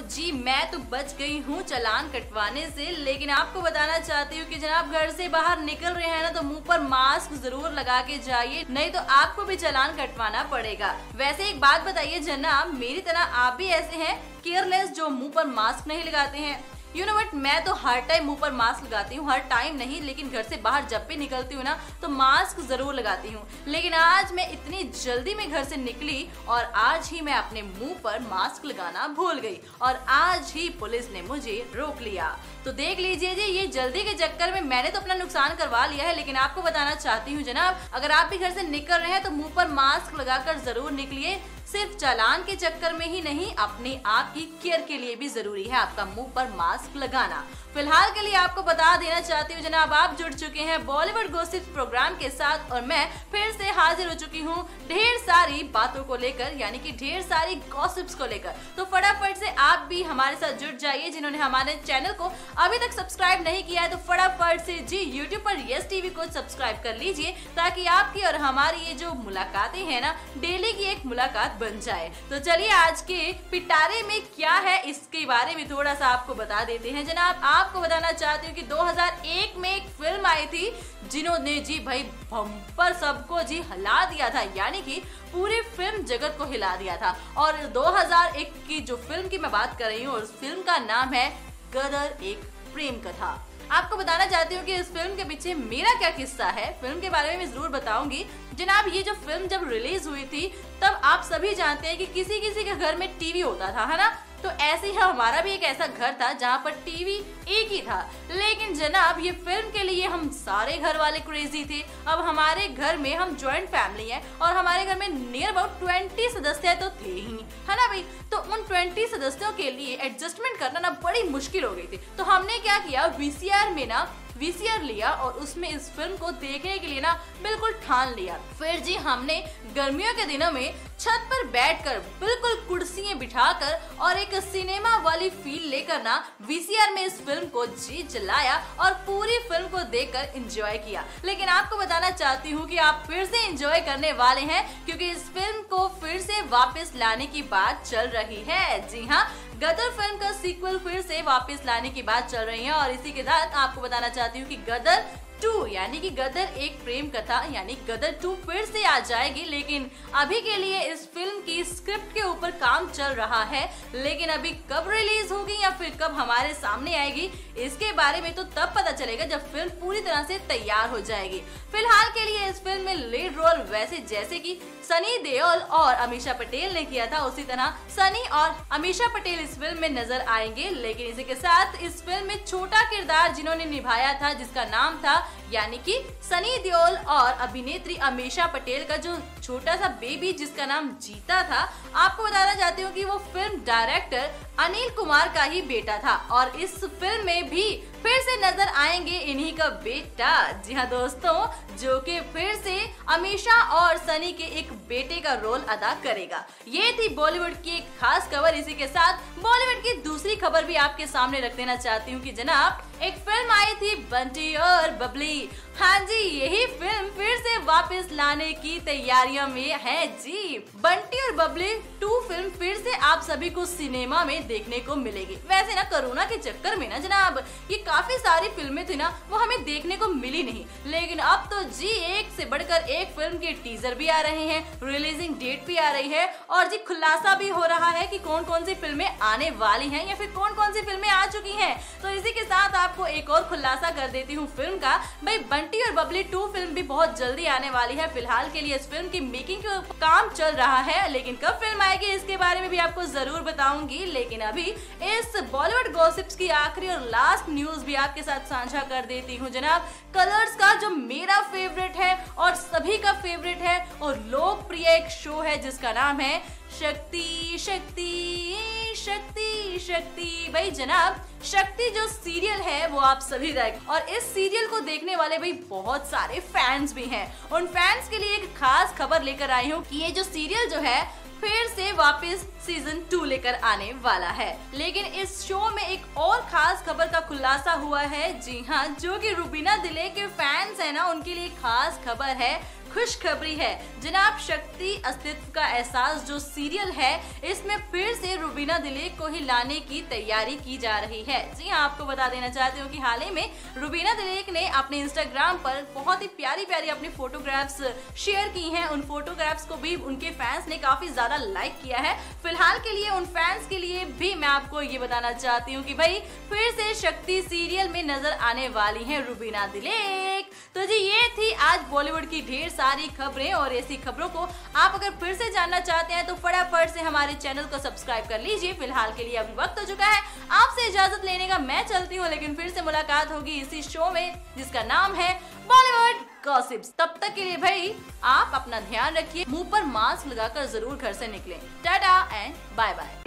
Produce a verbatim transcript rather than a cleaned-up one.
जी मैं तो बच गई हूँ चालान कटवाने से, लेकिन आपको बताना चाहती हूँ कि जनाब घर से बाहर निकल रहे हैं ना तो मुंह पर मास्क जरूर लगा के जाइए, नहीं तो आपको भी चालान कटवाना पड़ेगा। वैसे एक बात बताइए जनाब, मेरी तरह आप भी ऐसे हैं केयरलेस जो मुंह पर मास्क नहीं लगाते हैं? यू नो बट मैं तो हर टाइम मुंह पर मास्क लगाती हूँ, हर टाइम नहीं लेकिन घर से बाहर जब भी निकलती हूँ ना तो मास्क जरूर लगाती हूँ। लेकिन आज मैं इतनी जल्दी में घर से निकली और आज ही मैं अपने मुंह पर मास्क लगाना भूल गई और आज ही पुलिस ने मुझे रोक लिया। तो देख लीजिए जी, ये जल्दी के चक्कर में मैंने तो अपना नुकसान करवा लिया है, लेकिन आपको बताना चाहती हूँ जनाब, अगर आप भी घर से निकल रहे हैं तो मुंह पर मास्क लगाकर जरूर निकलिए। सिर्फ चालान के चक्कर में ही नहीं, अपने आप की केयर के लिए भी जरूरी है आपका मुंह पर मास्क लगाना। फिलहाल के लिए आपको बता देना चाहती हूँ जनाब, आप जुड़ चुके हैं बॉलीवुड गॉसिप्स प्रोग्राम के साथ और मैं फिर से हाजिर हो चुकी हूँ ढेर सारी बातों को लेकर, यानी कि ढेर सारी गॉसिप्स को लेकर। तो फटाफट से आप भी हमारे साथ जुड़ जाइए। जिन्होंने हमारे चैनल को अभी तक सब्सक्राइब नहीं किया है तो फटाफट से जी यूट्यूब पर यस टीवी को सब्सक्राइब कर लीजिए, ताकि आपकी और हमारी ये जो मुलाकातें हैं ना डेली की एक मुलाकात बन जाए। तो चलिए आज के पिटारे में क्या है इसके बारे में थोड़ा सा आपको बता देते हैं जनाब। आपको बताना चाहती हूँ कि दो हज़ार एक में एक फिल्म आई थी जिन्होंने जी भाई बम्पर सबको जी हिला दिया था, यानी कि पूरी फिल्म जगत को हिला दिया था। और दो हज़ार एक की जो फिल्म की मैं बात कर रही हूँ उस फिल्म का नाम है गदर एक प्रेम कथा। आपको बताना चाहती हूँ कि इस फिल्म के पीछे मेरा क्या किस्सा है, फिल्म के बारे में मैं जरूर बताऊंगी। जनाब ये जो फिल्म जब रिलीज हुई थी तब आप सभी जानते हैं कि किसी किसी के घर में टीवी होता था, है ना? तो ऐसे ही हमारा भी एक ऐसा घर था जहाँ पर टीवी एक ही था। लेकिन जनाब ये फिल्म के लिए हम सारे घर वाले क्रेजी थे। अब हमारे घर में हम ज्वाइंट फैमिली है और हमारे घर में नियर अबाउट ट्वेंटी सदस्य तो थे ही, है ना भाई? तो उन ट्वेंटी सदस्यों के लिए एडजस्टमेंट करना ना बड़ी मुश्किल हो गई थी। तो हमने क्या किया, वीसीआर में ना वीसीआर लिया और उसमें इस फिल्म को देखने के लिए ना बिल्कुल ठान लिया। फिर जी हमने गर्मियों के दिनों में छत पर बैठकर बिल्कुल कुर्सियां बिठाकर और एक सिनेमा वाली फील लेकर ना वीसीआर में इस फिल्म को जी चलाया और पूरी फिल्म को देखकर एंजॉय किया। लेकिन आपको बताना चाहती हूँ कि आप फिर से एंजॉय करने वाले हैं, क्योंकि इस फिल्म को फिर से वापस लाने की बात चल रही है। जी हाँ, गदर फिल्म का सीक्वल फिर से वापस लाने की बात चल रही है और इसी के साथ आपको बताना चाहती हूँ कि गदर टू यानी कि गदर एक प्रेम कथा यानी गदर टू फिर से आ जाएगी। लेकिन अभी के लिए इस फिल्म की स्क्रिप्ट के ऊपर काम चल रहा है, लेकिन अभी कब रिलीज होगी या फिर कब हमारे सामने आएगी इसके बारे में तो तब पता चलेगा जब फिल्म पूरी तरह से तैयार हो जाएगी। फिलहाल के लिए इस फिल्म में लीड रोल वैसे जैसे कि सनी देओल और अमीषा पटेल ने किया था, उसी तरह सनी और अमीषा पटेल इस फिल्म में नजर आएंगे। लेकिन इसी के साथ इस फिल्म में छोटा किरदार जिन्होंने निभाया था जिसका नाम था यानी कि सनी देओल और अभिनेत्री अमीषा पटेल का जो छोटा सा बेबी जिसका नाम जीता था, आपको बताना चाहती हूँ कि वो फिल्म डायरेक्टर अनिल कुमार का ही बेटा था और इस फिल्म में भी फिर से नजर आएंगे इन्हीं का बेटा। जी हाँ दोस्तों, जो कि फिर से अमीषा और सनी के एक बेटे का रोल अदा करेगा। ये थी बॉलीवुड की एक खास खबर। इसी के साथ बॉलीवुड की दूसरी खबर भी आपके सामने रख देना चाहती हूँ कि जनाब एक फिल्म आई थी बंटी और बबली। हाँ जी, यही फिल्म फिर से वापस लाने की तैयारियों में है जी। बंटी और बबली टू फिल्म फिर से आप सभी को सिनेमा में देखने को मिलेगी। वैसे ना कोरोना के चक्कर में ना जनाब ये काफी सारी फिल्में थी ना वो हमें देखने को मिली नहीं, लेकिन अब तो जी एक से बढ़कर एक फिल्म के टीजर भी आ रहे हैं, रिलीजिंग डेट भी आ रही है और जी खुलासा भी हो रहा है कि कौन कौन सी फिल्में आने वाली हैं या फिर कौन कौन सी फिल्में आ चुकी हैं। तो इसी के साथ आपको एक और खुलासा कर देती हूँ फिल्म का। भाई बंटी और बबली टू फिल्म भी बहुत जल्दी आने वाली है। फिलहाल के लिए इस फिल्म की मेकिंग का काम चल रहा है, लेकिन कब फिल्म आएगी इसके बारे में भी आपको जरूर बताऊंगी। लेकिन अभी इस बॉलीवुड गॉसिप्स की आखिरी और लास्ट न्यूज भी आपके साथ साझा कर देती हूँ जनाब। कलर्स का जो मेरा फेवरेट है और सभी का फेवरेट है और लोकप्रिय एक शो है जिसका नाम है शक्ति शक्ति शक्ति शक्ति। भाई जनाब शक्ति जो सीरियल है वो आप सभी देख और इस सीरियल को देखने वाले भाई बहुत सारे फैंस भी हैं। उन फैंस के लिए एक खास खबर लेकर आई हूँ कि ये जो सीरियल जो है फिर से वापस सीजन टू लेकर आने वाला है। लेकिन इस शो में एक और खास खबर का खुलासा हुआ है। जी हाँ, जो कि रुबीना दिले के फैंस है ना उनके लिए खास खबर है। खुशखबरी है। जनाब शक्ति अस्तित्व का एहसास जो सीरियल है, इसमें फिर से रुबीना दिलीप को ही लाने की तैयारी की जा रही है। जी हाँ, आपको बता देना चाहती हूँ कि हाल ही में रुबीना दिलीप ने अपने इंस्टाग्राम पर बहुत ही प्यारी प्यारी अपनी फोटोग्राफ्स शेयर की हैं। उन फोटोग्राफ्स को भी उनके फैंस ने काफी ज्यादा लाइक किया है। फिलहाल के लिए उन फैंस के लिए भी मैं आपको ये बताना चाहती हूँ कि भाई फिर से शक्ति सीरियल में नजर आने वाली है रुबीना दिलीप। तो जी ये थी आज बॉलीवुड की ढेर सारी खबरें, और ऐसी खबरों को आप अगर फिर से जानना चाहते हैं तो फटाफट से हमारे चैनल को सब्सक्राइब कर लीजिए। फिलहाल के लिए अभी वक्त हो चुका है आपसे इजाजत लेने का, मैं चलती हूँ, लेकिन फिर से मुलाकात होगी इसी शो में जिसका नाम है बॉलीवुड गॉसिप्स। तब तक के लिए भाई आप अपना ध्यान रखिए, मुंह पर मास्क लगाकर जरूर घर से निकलें। Tata and bye bye.